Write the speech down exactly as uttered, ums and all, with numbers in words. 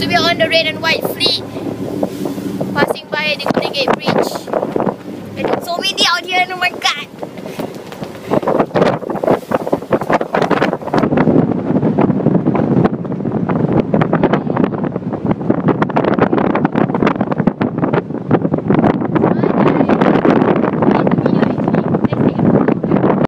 So we are on the red and white fleet, passing by the Golden Gate Bridge. And it's so windy out here, oh my god!